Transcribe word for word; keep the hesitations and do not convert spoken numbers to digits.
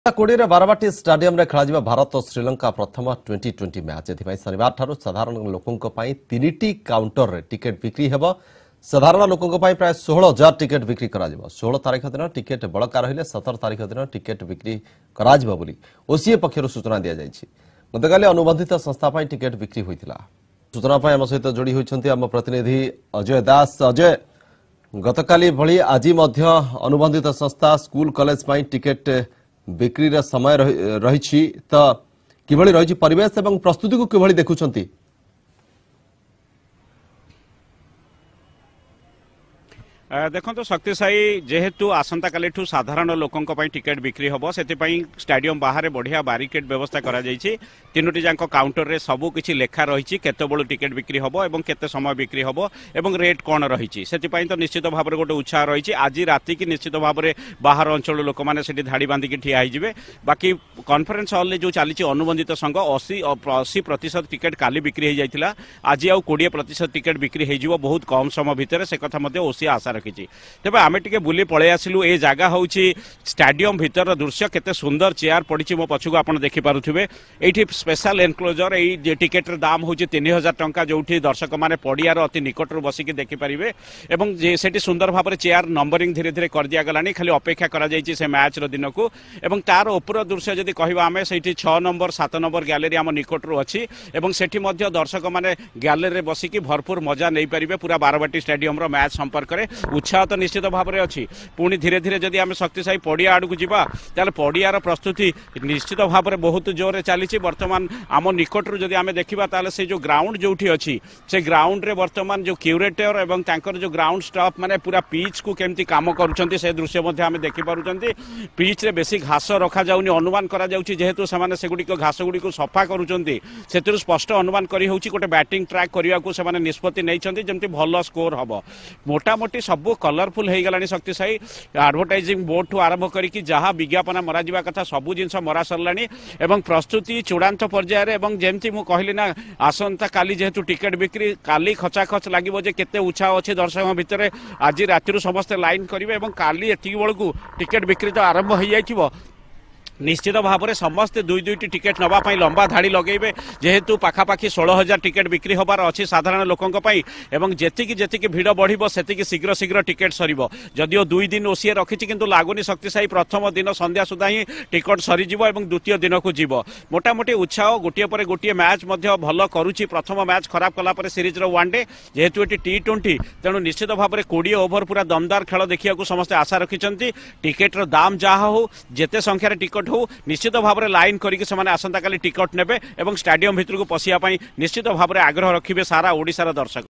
कोड़े बारवाटी स्टाडियम रे खेल भारत और श्रीलंका प्रथम ट्वेंटी ट्वेंटी मैच ए शनिवार ठारू साधारण लोकों तीन काउंटर रे टिकेट बिक्री हेबो। साधारण लोकों प्राय सोलह हजार टिकेट बिक्री करा जिवो। सोलह तारीख दिन टिकेट बड़का रहिले सत्रह तारीख दिन टिकेट बिक्री करा जिवो बोली ओसीए पक्षरु सूचना दिया जायछि। गतकाली अनुबंधित संस्था पई टिकेट बिक्री होइतिला। सूचना पई हम सहित जोड़ी होइछन्ति हम प्रतिनिधि अजय दास। अजय, गतकाली भली आज मध्य अनुबंधित संस्था स्कूल कॉलेज पई टिकेट बिक्री रे समय रही तो किभली रही परिवेश एवं प्रस्तुति को किभली देखुछन्ति? देखो तो शक्तिशाई जेहेतु आसंता काली ठू साधारण लोकों टिकेट बिक्री हम से स्टाडियम बाहर बढ़िया बारिकेड व्यवस्था करा जायछि। तीनोटी जांक काउंटर रे सबु किछि लेखा रही केते बळु टिकेट बिक्री हम एवं केते समय बिक्री हम एवं रेट कौन रही से तो निश्चित भाव में गोटे उत्साह रही। आज राति की निश्चित भाव में बाहर अंचल लोक मैंने से धाड़ी बांधिकी ठिया होइजिबे। बाकी कॉन्फ्रेंस हॉल जो चली अनुबंधित संघ अशी अशी प्रतिशत टिकेट काली बिक्री हो जाता। आज आउ कोड़े प्रतिशत टिकेट बिक्री हो बहुत कम समय भितर से कथा ओसी आशा रखी। तेज आम टे बुली पलि आसलु। ए जगह हूँ स्टाडियम भितर दृश्य केते सुंदर चेयर पड़ी मो पछक आप देखिपे। ये स्पेशल एनक्लोजर ये टिकेट दाम हूँ तीन हजार टंका जो दर्शक मैंने पड़ियार अति निकट बसिकी देखिपारे। से सुंदर भाव में चेयर नंबरिंग धीरे धीरे कर दिया गलानी। खाली अपेक्षा करा जायछि से मैच रो दिन को। एवं तार ऊपर दृश्य जदि कहबा आमे सेठी छह नंबर सात नंबर गैलरी आम निकट रो अछि। एवं सेठी मध्य दर्शक मैंने गैलरी रे बसिकी भरपूर मजा नहीं पारिबे। पूरा बारवाटी स्टाडियम रो मैच संपर्क में उत्साह तो निश्चित भाव में अच्छी। पुणी धीरे धीरे जदि आम शक्तिशाई पड़िया आड़ को जीवा ताले पड़ियार प्रस्तुति निश्चित भाव में बहुत जोर चली। बर्तमान आम निकटू जदि आम देखा ताले से जो ग्राउंड जो अच्छी से ग्राउंड रे बर्तमान जो क्यूरेटर एवं तांकर जो ग्राउंड स्टाफ माने पूरा पिच को केमती काम करुछंती से दृश्य आम देखिपारुछंती। पिच रे बेसी घास रखा जाउनी अनुमान करा जाउची जेहेतु से सेगुड़िक घास गुड़ी को सफा करुछंती। सेतिरु स्पष्ट अनुमान करी होउची गोटे बैटिंग ट्रैक करिया को से निष्पत्ति नैछंती जेमती भल स्कोर हबो। मोटा मोटी सब कलरफुल हो गलानी। शक्तिशाई एडवर्टाइजिंग बोर्ड ठू आरंभ करके जहाँ विज्ञापन मरा जावा कथा सबू जिनस मरा सरलानी। एवं प्रस्तुति चूड़ांत पर्यायर एवं जेमती मु कहली ना आसंता काली जेहेतु टिकेट बिक्री काली खचाखच लागिबो जे केते उत्साह अछि दर्शक भितर। आज राति समस्त लाइन करिवे एवं काली एति बेलकू टिकेट बिक्री तो आरंभ हो जाइथिबो। निश्चित भाव में समस्ते दुई दुईटी टिकेट नवाई लंबा धाड़ी लगेबे जेहेतु पाखापाखि सोलह हजार टिकेट बिक्री होबार अच्छी साधारण लोकों एवं जेतिकी जेतिकी भिड़ बढ़िबो सेतिकी शीघ्र शीघ्र टिकेट सरिबो। जदिओ दुई दिन ओसीए रखिछि किंतु लागुनी शक्तिशाई प्रथम दिन संध्या सुधा ही टिकट सरीजिबो एवं द्वितीय दिन को जीवो। मोटामोटी उत्साह गोटे पर गोटे मैच मध्य भल करुछि। प्रथम मैच खराब कला पर सीरीज रो वन डे जेहेतु एटी टी ट्वेंटी तेणु निश्चित भाव में कोड़े ओभर पूरा दमदार खेल देखिया समस्त आशा रखिछंती। टिकेट रो दाम जहा हो जेते संख्यार टिकट हो निश्चित भाव में लाइन करके आसंता काली टिकट नेबे एवं स्टाडियम भितर को पशिया निश्चित भाव में आग्रह रखिबे सारा ओडिशार दर्शक।